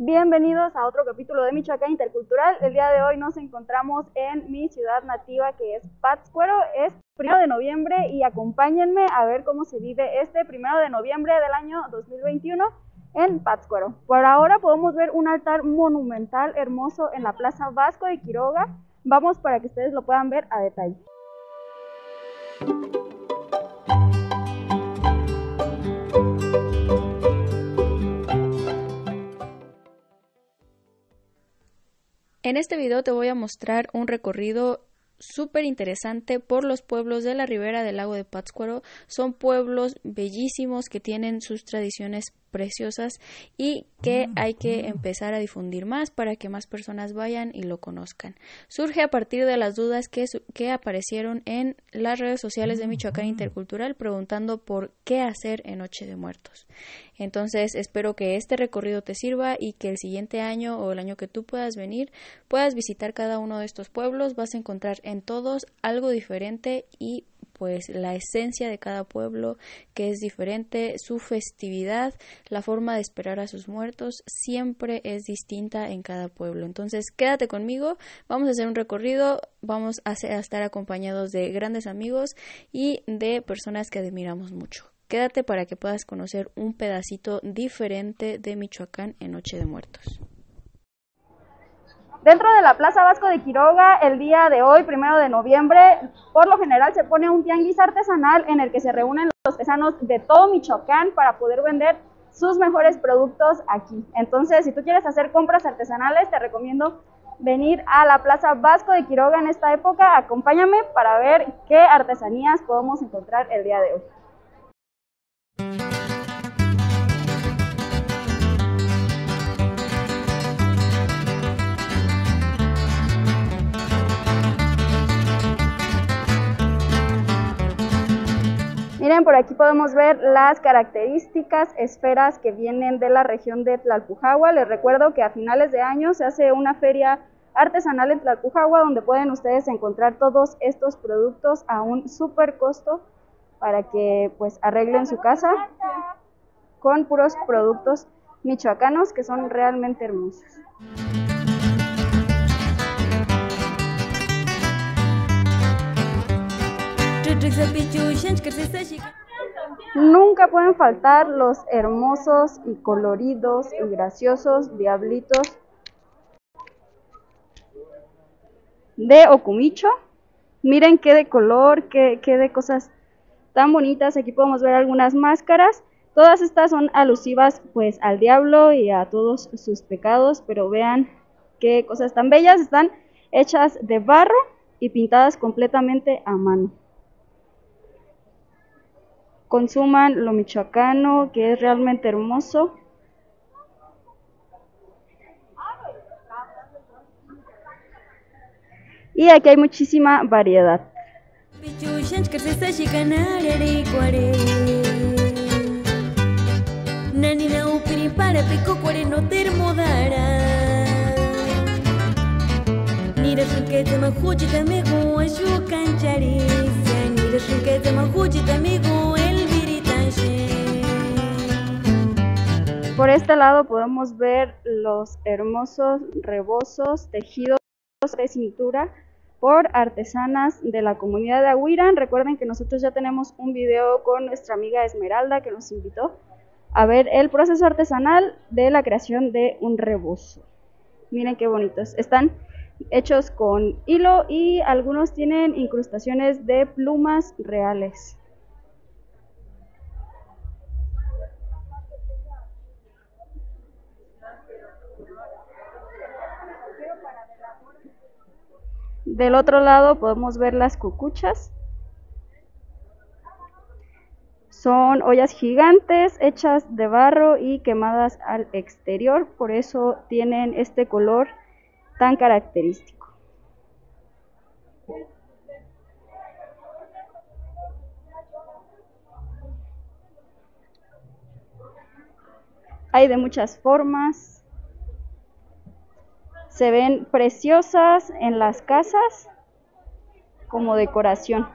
Bienvenidos a otro capítulo de Michoacán Intercultural. El día de hoy nos encontramos en mi ciudad nativa, que es Pátzcuaro. Es 1 de noviembre y acompáñenme a ver cómo se vive este 1 de noviembre del año 2021 en Pátzcuaro. Por ahora podemos ver un altar monumental hermoso en la Plaza Vasco de Quiroga. Vamos para que ustedes lo puedan ver a detalle. En este video te voy a mostrar un recorrido súper interesante por los pueblos de la ribera del lago de Pátzcuaro. Son pueblos bellísimos que tienen sus tradiciones preciosas y que hay que empezar a difundir más para que más personas vayan y lo conozcan. Surge a partir de las dudas que aparecieron en las redes sociales de Michoacán Intercultural preguntando por qué hacer en Noche de Muertos. Entonces espero que este recorrido te sirva y que el siguiente año o el año que tú puedas venir puedas visitar cada uno de estos pueblos. Vas a encontrar en todos algo diferente y pues la esencia de cada pueblo, que es diferente, su festividad, la forma de esperar a sus muertos siempre es distinta en cada pueblo. Entonces quédate conmigo, vamos a hacer un recorrido, vamos a estar acompañados de grandes amigos y de personas que admiramos mucho. Quédate para que puedas conocer un pedacito diferente de Michoacán en Noche de Muertos. Dentro de la Plaza Vasco de Quiroga, el día de hoy, 1 de noviembre, por lo general se pone un tianguis artesanal en el que se reúnen los artesanos de todo Michoacán para poder vender sus mejores productos aquí. Entonces, si tú quieres hacer compras artesanales, te recomiendo venir a la Plaza Vasco de Quiroga en esta época. Acompáñame para ver qué artesanías podemos encontrar el día de hoy. Miren, por aquí podemos ver las características esferas que vienen de la región de Tlalpujahua. Les recuerdo que a finales de año se hace una feria artesanal en Tlalpujahua donde pueden ustedes encontrar todos estos productos a un súper costo para que pues arreglen su casa con puros productos michoacanos que son realmente hermosos. Nunca pueden faltar los hermosos y coloridos y graciosos diablitos de Ocumicho. Miren qué de color, qué de cosas tan bonitas. Aquí podemos ver algunas máscaras. Todas estas son alusivas pues al diablo y a todos sus pecados, pero vean qué cosas tan bellas. Están hechas de barro y pintadas completamente a mano. Consuman lo michoacano, que es realmente hermoso. Y aquí hay muchísima variedad. Por este lado podemos ver los hermosos rebozos tejidos de cintura por artesanas de la comunidad de Ahuirán. Recuerden que nosotros ya tenemos un video con nuestra amiga Esmeralda que nos invitó a ver el proceso artesanal de la creación de un rebozo. Miren qué bonitos. Están hechos con hilo y algunos tienen incrustaciones de plumas reales. Del otro lado podemos ver las cucuchas. Son ollas gigantes hechas de barro y quemadas al exterior, por eso tienen este color tan característico. Hay de muchas formas. Se ven preciosas en las casas como decoración.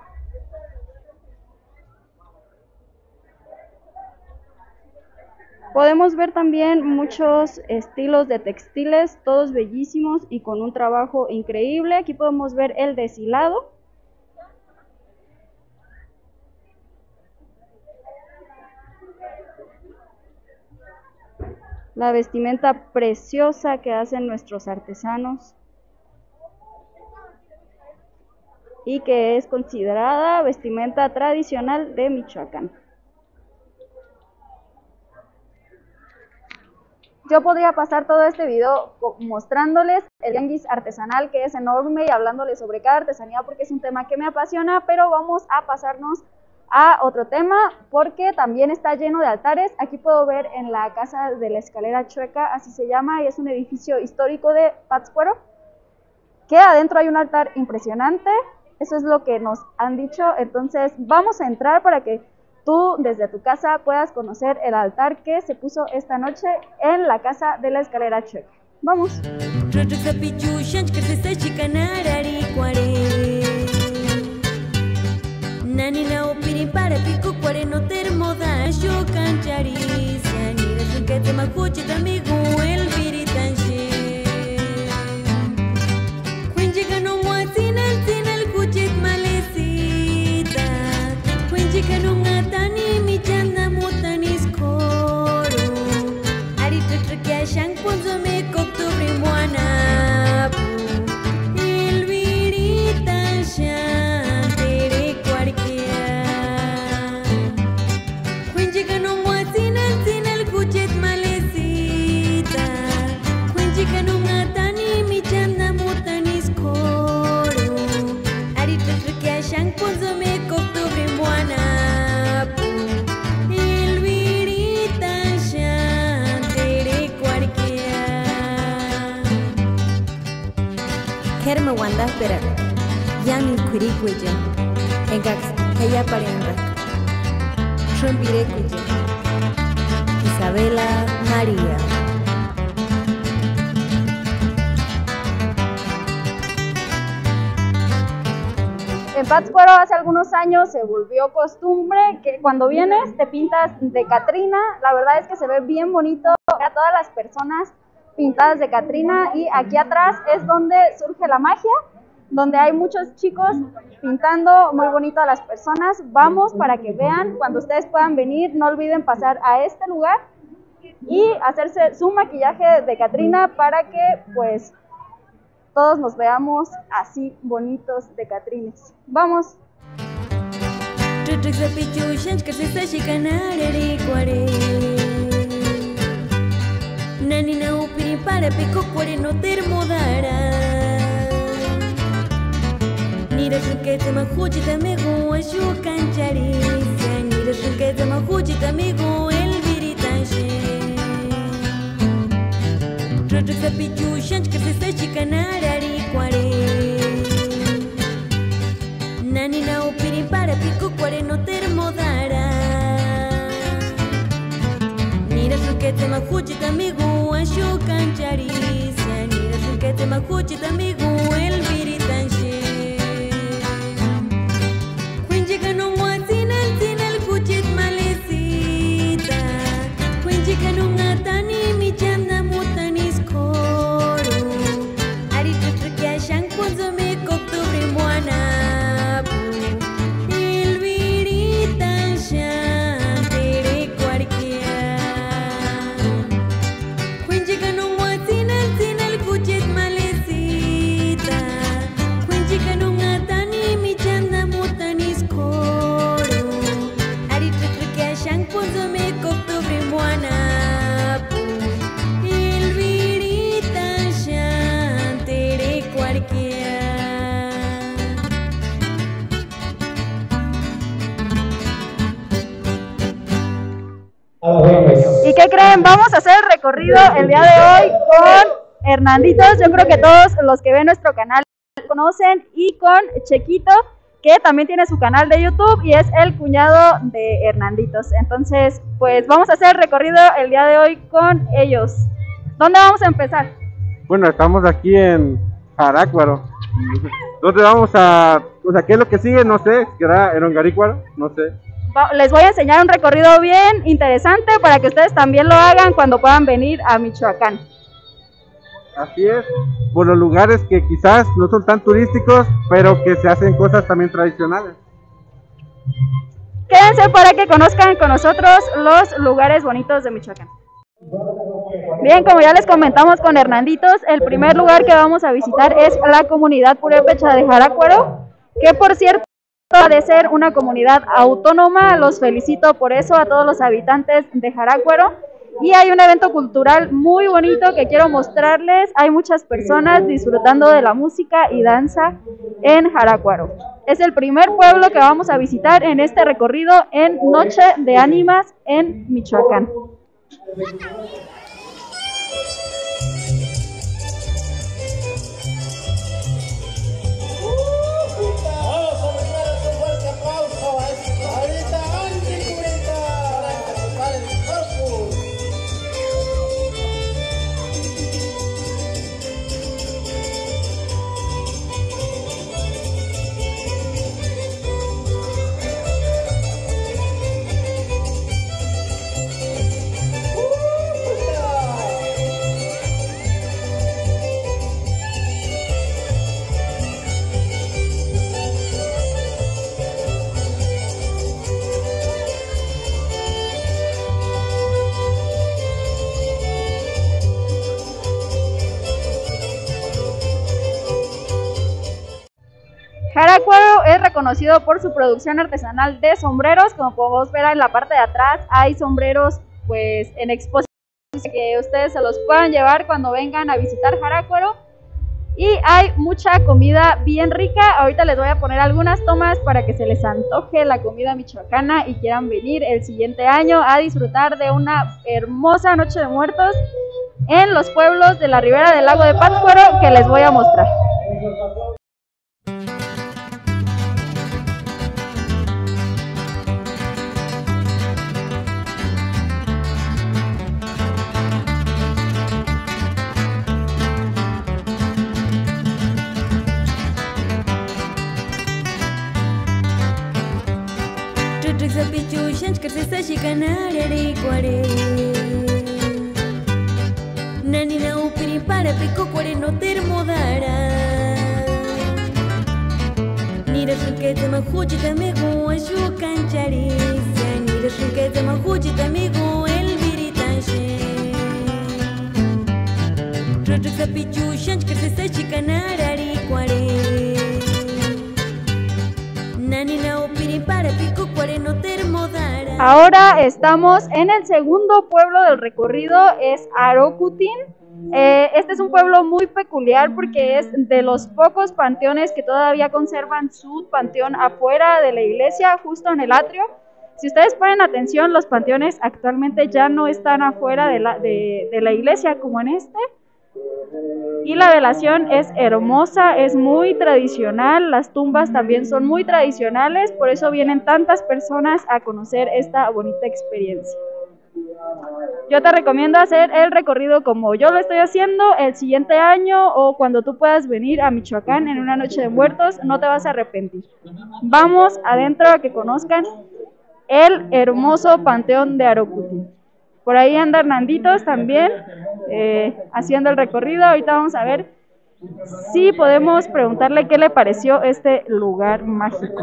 Podemos ver también muchos estilos de textiles, todos bellísimos y con un trabajo increíble. Aquí podemos ver el deshilado. La vestimenta preciosa que hacen nuestros artesanos y que es considerada vestimenta tradicional de Michoacán. Yo podría pasar todo este video mostrándoles el tianguis artesanal, que es enorme, y hablándoles sobre cada artesanía porque es un tema que me apasiona, pero vamos a pasarnos a otro tema porque también está lleno de altares. Aquí puedo ver en la Casa de la Escalera Chueca, así se llama, y es un edificio histórico de Pátzcuaro, que adentro hay un altar impresionante. Eso es lo que nos han dicho. Entonces vamos a entrar para que tú desde tu casa puedas conocer el altar que se puso esta noche en la Casa de la Escalera Chueca. Vamos. Kerma wanda berak, yamin kuri kuja, engax kaya parenga, trumpire kuja, Isabela María. En Pátzcuaro hace algunos años se volvió costumbre que cuando vienes te pintas de Catrina. La verdad es que se ve bien bonito a todas las personas pintadas de Catrina, y aquí atrás es donde surge la magia, donde hay muchos chicos pintando muy bonito a las personas. Vamos para que vean, cuando ustedes puedan venir, no olviden pasar a este lugar y hacerse su maquillaje de Catrina para que pues todos nos veamos así bonitos de Catrines. ¡Vamos! Nani na upiri para pico cuore no termodara. Nira shukete mahuji tamego ashu kanchari. Nira shukete mahuji tamego el viritanche. Troto sapichu shanch que se está chicanarari cuare. Nani na upiri para pico cuore no termodara. Nira shukete mahuji tamego ashu kanchari. Nira shukete mahuji tamego el viritanche. Quinjiga no muatina el kuchit malecita. Quinjiga no ngatani mi chanda mutanis koro. Ari tutukia shankunzo me octubre muana. El viritanche tere cuarquia. Quinjiga no muatina el kuchit malecita. Quinjiga no ngatani mi chanda mutanis koro. Ari tutukia shankunzo me octubre muana. El viritanche tere cuarquia. ¿Y qué creen? Vamos a hacer el recorrido el día de hoy con Hernanditos. Yo creo que todos los que ven nuestro canal conocen, y con Chequito, que también tiene su canal de YouTube y es el cuñado de Hernanditos. Entonces, pues vamos a hacer el recorrido el día de hoy con ellos. ¿Dónde vamos a empezar? Bueno, estamos aquí en Parácuaro. ¿Dónde vamos a...? O sea, ¿qué es lo que sigue? No sé, ¿será en Ongarícuaro? No sé. les voy a enseñar un recorrido bien interesante para que ustedes también lo hagan cuando puedan venir a Michoacán. Así es, por los lugares que quizás no son tan turísticos, pero que se hacen cosas también tradicionales. Quédense para que conozcan con nosotros los lugares bonitos de Michoacán. Bien, como ya les comentamos con Hernanditos, el primer lugar que vamos a visitar es la comunidad purépecha de Jarácuaro, que por cierto ha de ser una comunidad autónoma. Los felicito por eso a todos los habitantes de Jarácuaro. Y hay un evento cultural muy bonito que quiero mostrarles. Hay muchas personas disfrutando de la música y danza en Jarácuaro. Es el primer pueblo que vamos a visitar en este recorrido en Noche de Ánimas en Michoacán. Jarácuaro es reconocido por su producción artesanal de sombreros. Como podemos ver en la parte de atrás hay sombreros pues en exposición que ustedes se los puedan llevar cuando vengan a visitar Jarácuaro. Y hay mucha comida bien rica. Ahorita les voy a poner algunas tomas para que se les antoje la comida michoacana y quieran venir el siguiente año a disfrutar de una hermosa Noche de Muertos en los pueblos de la ribera del lago de Pátzcuaro que les voy a mostrar. Nani na upiri para pico cuare no termodara. Nira shukete mahujita mego ashu cancharicia. Nira shukete mahujita mego el viritanche. Rotrek pichu shanch que se sachi canarari cuare. Nani na upiri para pico cuare no termodara. Ahora estamos en el segundo pueblo del recorrido, es Arocutin. Este es un pueblo muy peculiar porque es de los pocos panteones que todavía conservan su panteón afuera de la iglesia, justo en el atrio. Si ustedes ponen atención, los panteones actualmente ya no están afuera de la iglesia como en este. Y la velación es hermosa, es muy tradicional, las tumbas también son muy tradicionales, por eso vienen tantas personas a conocer esta bonita experiencia. Yo te recomiendo hacer el recorrido como yo lo estoy haciendo el siguiente año o cuando tú puedas venir a Michoacán en una Noche de Muertos, no te vas a arrepentir. Vamos adentro a que conozcan el hermoso panteón de Arocutin. Por ahí anda Hernanditos también haciendo el recorrido. Ahorita vamos a ver si podemos preguntarle qué le pareció este lugar mágico.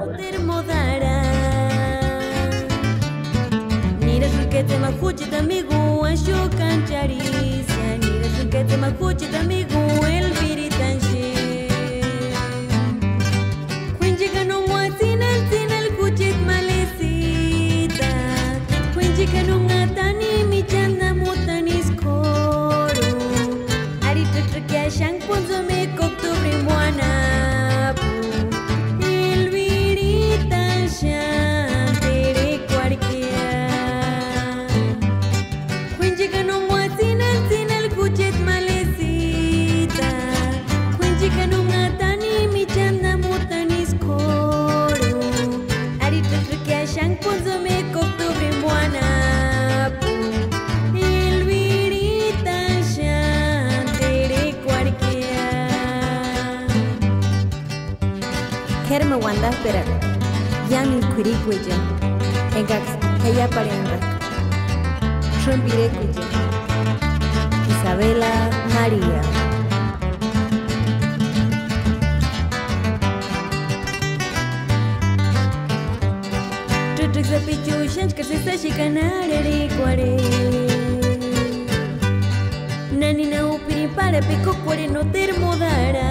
Kerma wanda pera, yang kurikuja. Engax, ella parenga. Trumpire Cuye. Isabela María. Tutuk zapichu shanch kasista shikanare kware. Nani na upiri para pico kware no termodara.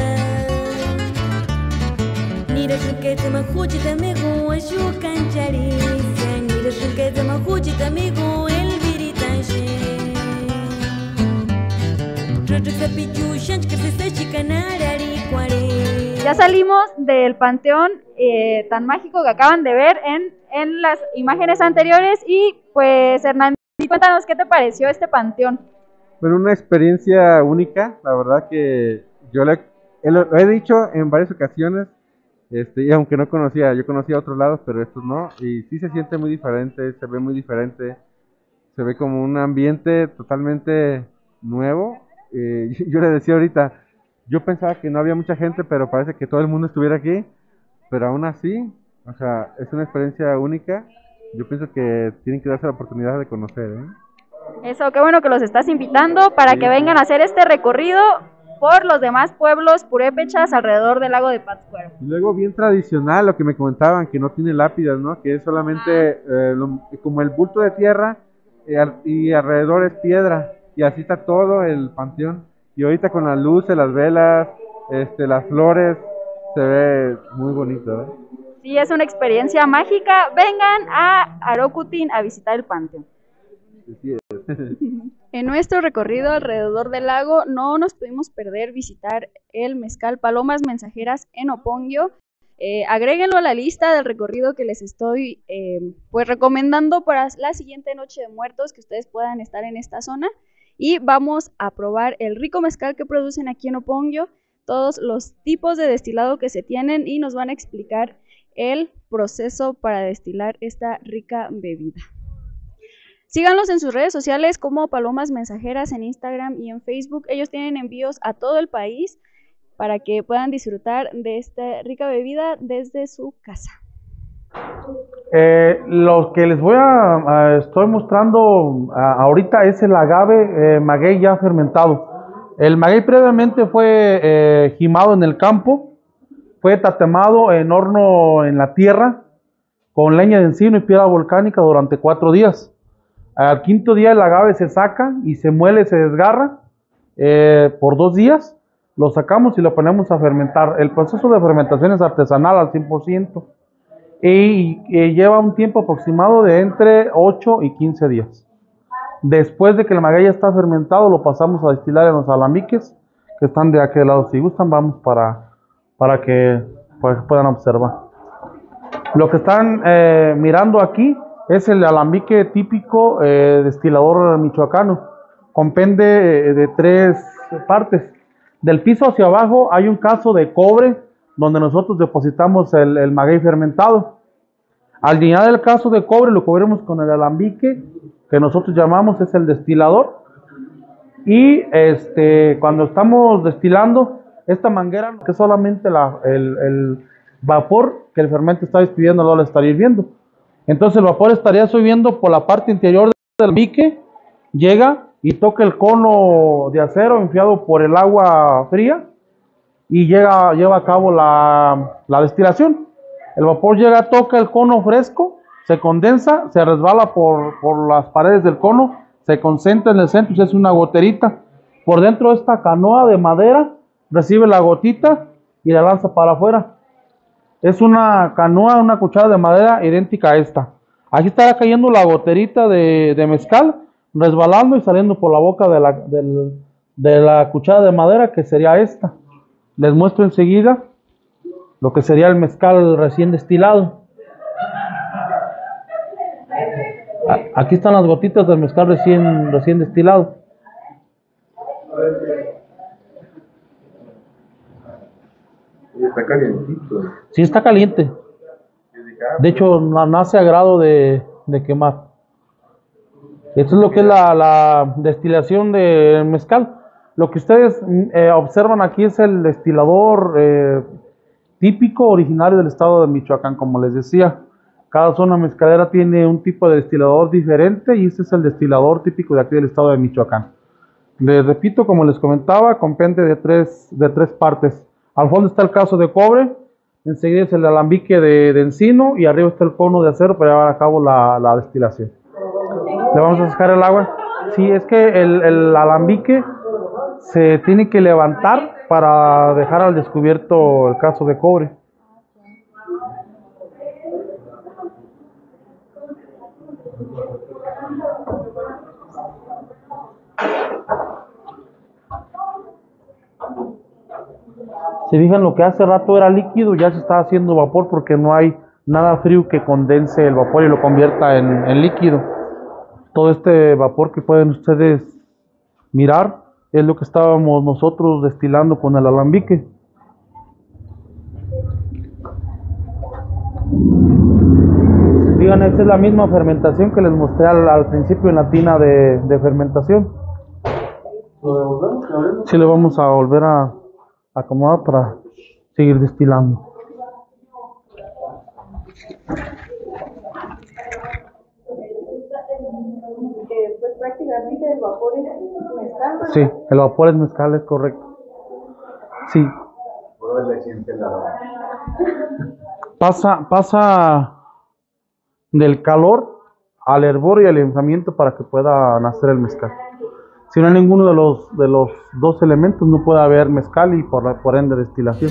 Nira shukete mahuchi tamigo ashu kancharicia. Nira shukete mahuchi tamigo el viritanche. Tutuk zapichu shanch kasista shikanare kware. Ya salimos del panteón tan mágico que acaban de ver en las imágenes anteriores y pues Hernán, cuéntanos qué te pareció este panteón. Bueno, una experiencia única, la verdad que yo lo he dicho en varias ocasiones, y aunque no conocía, yo conocía otros lados, pero estos no, y sí se siente muy diferente, se ve muy diferente, se ve como un ambiente totalmente nuevo. Yo le decía ahorita, yo pensaba que no había mucha gente, pero parece que todo el mundo estuviera aquí, pero aún así, o sea, es una experiencia única. Yo pienso que tienen que darse la oportunidad de conocer, ¿eh? Eso, qué bueno que los estás invitando para que vengan a hacer este recorrido por los demás pueblos purépechas alrededor del lago de Pátzcuaro. Y luego bien tradicional lo que me comentaban, que no tiene lápidas, ¿no? Que es solamente como el bulto de tierra y alrededor es piedra, y así está todo el panteón. Y ahorita con las luces, las velas, las flores, se ve muy bonito, ¿eh? Sí, es una experiencia mágica. Vengan a Arocutin a visitar el panteón. Sí, En nuestro recorrido alrededor del lago no nos pudimos perder visitar el mezcal Palomas Mensajeras en Oponguio. Agréguenlo a la lista del recorrido que les estoy pues recomendando para la siguiente Noche de Muertos, que ustedes puedan estar en esta zona. Y vamos a probar el rico mezcal que producen aquí en Oponguio, todos los tipos de destilado que se tienen, y nos van a explicar el proceso para destilar esta rica bebida. Síganlos en sus redes sociales como Palomas Mensajeras en Instagram y en Facebook. Ellos tienen envíos a todo el país para que puedan disfrutar de esta rica bebida desde su casa. Lo que les estoy mostrando ahorita es el agave maguey ya fermentado. El maguey previamente fue jimado en el campo, fue tatemado en horno en la tierra con leña de encino y piedra volcánica durante 4 días. Al 5.º día el agave se saca y se muele, se desgarra por 2 días. Lo sacamos y lo ponemos a fermentar. El proceso de fermentación es artesanal al 100%. Y lleva un tiempo aproximado de entre 8 y 15 días. Después de que el maguey ya está fermentado, lo pasamos a destilar en los alambiques que están de aquel lado. Si gustan, vamos para que puedan observar. Lo que están mirando aquí es el alambique típico destilador michoacano. Compende de 3 partes. Del piso hacia abajo hay un caso de cobre donde nosotros depositamos el maguey fermentado. Al llenar el caso de cobre lo cubrimos con el alambique que nosotros llamamos es el destilador. Y cuando estamos destilando, esta manguera que es solamente el vapor que el fermento está despidiendo, no lo estaría hirviendo. Entonces el vapor estaría subiendo por la parte interior del alambique, llega y toca el cono de acero enfriado por el agua fría y lleva a cabo la destilación. El vapor llega, toca el cono fresco, se condensa, se resbala por las paredes del cono, se concentra en el centro y se hace una goterita. Por dentro de esta canoa de madera recibe la gotita y la lanza para afuera. Es una canoa, una cuchara de madera idéntica a esta. Aquí estará cayendo la goterita de mezcal, resbalando y saliendo por la boca de la cuchara de madera, que sería esta. Les muestro enseguida lo que sería el mezcal recién destilado. Aquí están las gotitas del mezcal recién destilado. Está calientito. Sí, está caliente. De hecho, nace a grado de quemar. Esto es lo que es la destilación del mezcal. Lo que ustedes observan aquí es el destilador típico originario del estado de Michoacán, como les decía. Cada zona mezcalera tiene un tipo de destilador diferente y este es el destilador típico de aquí del estado de Michoacán. Les repito, como les comentaba, compende de tres partes. Al fondo está el caso de cobre, enseguida es el alambique de encino y arriba está el cono de acero para llevar a cabo la destilación. ¿Le vamos a sacar el agua? Sí, es que el alambique se tiene que levantar para dejar al descubierto el caso de cobre. Se fijan, lo que hace rato era líquido, ya se está haciendo vapor porque no hay nada frío que condense el vapor y lo convierta en líquido. Todo este vapor que pueden ustedes mirar es lo que estábamos nosotros destilando con el alambique. Digan, esta es la misma fermentación que les mostré al principio en la tina de fermentación. Sí, le vamos a volver a acomodar para seguir destilando. Pues prácticamente el vapor es mezcal, ¿verdad? Sí, el vapor es mezcal, es correcto. Sí. Pasa del calor al hervor y al enfriamiento para que pueda nacer el mezcal. Si no hay ninguno de los dos elementos, no puede haber mezcal y por ende destilación.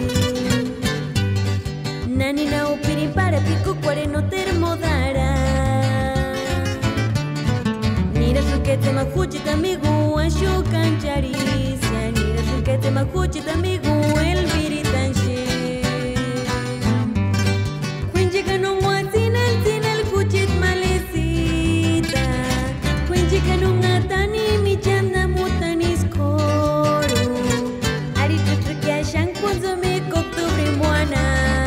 Nanina upiri para pico cuareno termodara. Nira shukete makuchi tamigu asho cancharicia. Nira shukete makuchi tamigu el viritanche. Quinji canun tinel kuchit malecita. Quinji canun atani mi chanda mutanis coro. Ari tutrukia shan consome octubre moana.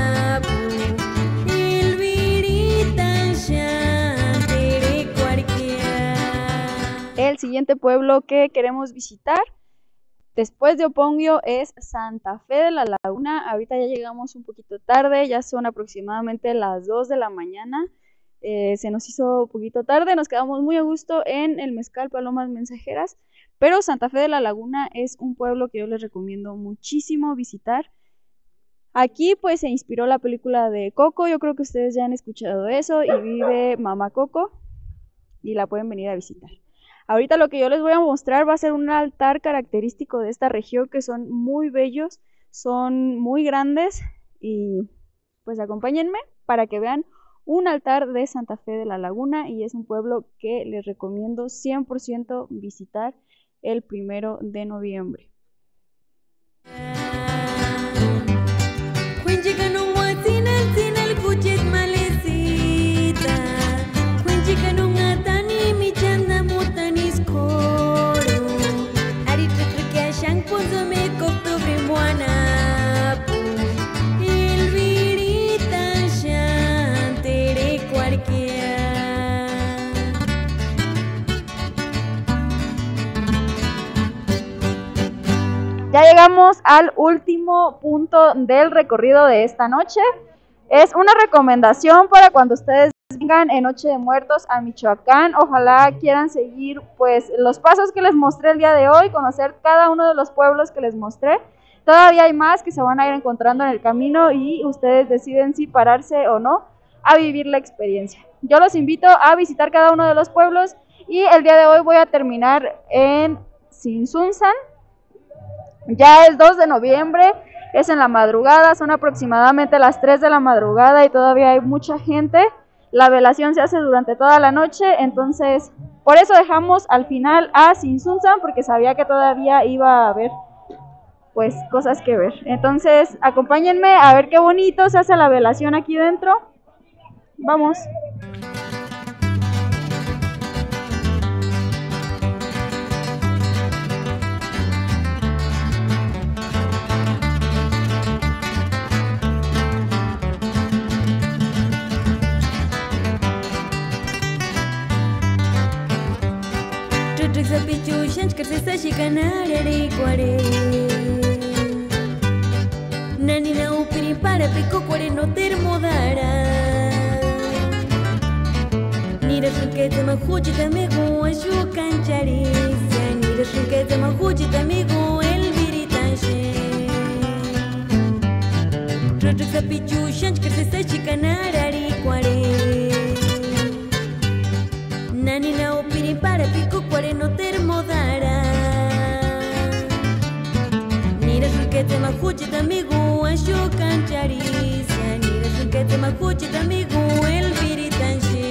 El siguiente pueblo que queremos visitar después de Oponguio es Santa Fe de la Laguna. Ahorita ya llegamos un poquito tarde, ya son aproximadamente las 2 de la mañana. Se nos hizo un poquito tarde, nos quedamos muy a gusto en el Mezcal Palomas Mensajeras, pero Santa Fe de la Laguna es un pueblo que yo les recomiendo muchísimo visitar. Aquí pues se inspiró la película de Coco, yo creo que ustedes ya han escuchado eso, y vive Mamá Coco y la pueden venir a visitar. Ahorita lo que yo les voy a mostrar va a ser un altar característico de esta región, que son muy bellos, son muy grandes, y pues acompáñenme para que vean un altar de Santa Fe de la Laguna, y es un pueblo que les recomiendo 100% visitar el 1 de noviembre. Ya llegamos al último punto del recorrido de esta noche. Es una recomendación para cuando ustedes vengan en Noche de Muertos a Michoacán. Ojalá quieran seguir pues los pasos que les mostré el día de hoy, conocer cada uno de los pueblos que les mostré. Todavía hay más que se van a ir encontrando en el camino y ustedes deciden si pararse o no a vivir la experiencia. Yo los invito a visitar cada uno de los pueblos y el día de hoy voy a terminar en Tzintzuntzan. Ya es 2 de noviembre, es en la madrugada, son aproximadamente las 3 de la madrugada y todavía hay mucha gente. La velación se hace durante toda la noche, entonces por eso dejamos al final a Tzintzuntzan, porque sabía que todavía iba a haber pues cosas que ver. Entonces acompáñenme a ver qué bonito se hace la velación aquí dentro. Vamos. Nani na upiri para pico cuare no termodara. shunquete mahujita amigo ayu cancharicia Nira shunquete mahujita amigo el viritanche Rotruxa pichu shanch kerse chicanarari cuare Nani na opini para pico cuare no termodara Nira shunquete mahujita amigo ayu cancharicia Nira shunquete mahujita amigo el viritanche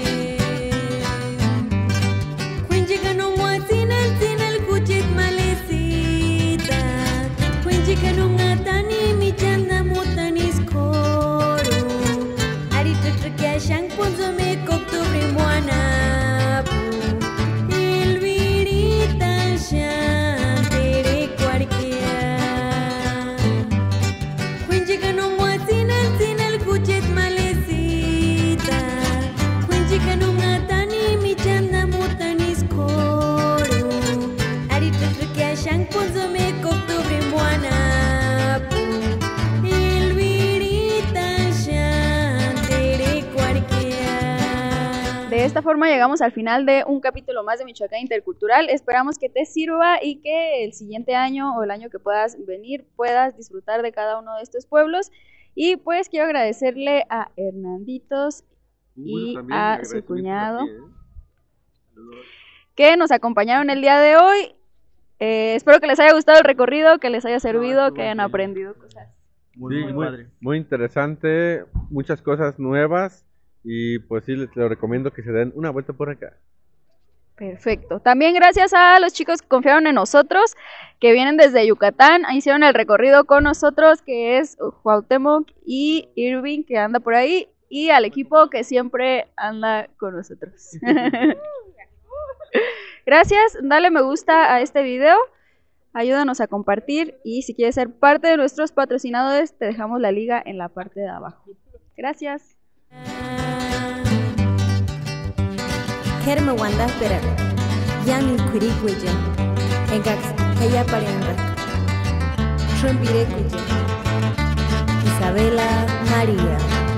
De esta forma llegamos al final de un capítulo más de Michoacán Intercultural. Esperamos que te sirva y que el siguiente año o el año que puedas venir puedas disfrutar de cada uno de estos pueblos. Y pues quiero agradecerle a Hernanditos y a su cuñado que nos acompañaron el día de hoy. Espero que les haya gustado el recorrido, que les haya servido, que hayan aprendido cosas. Muy interesante, muchas cosas nuevas. Y pues sí, les lo recomiendo que se den una vuelta por acá. Perfecto. También gracias a los chicos que confiaron en nosotros, que vienen desde Yucatán, hicieron el recorrido con nosotros, que es Cuauhtémoc y Irving, que anda por ahí, y al equipo que siempre anda con nosotros. Gracias, dale me gusta a este video, ayúdanos a compartir, y si quieres ser parte de nuestros patrocinadores, te dejamos la liga en la parte de abajo. Gracias. Kerma wanda perak Yamin kuri kuja Engax Kaya Parianga Trumpire kuja Isabela María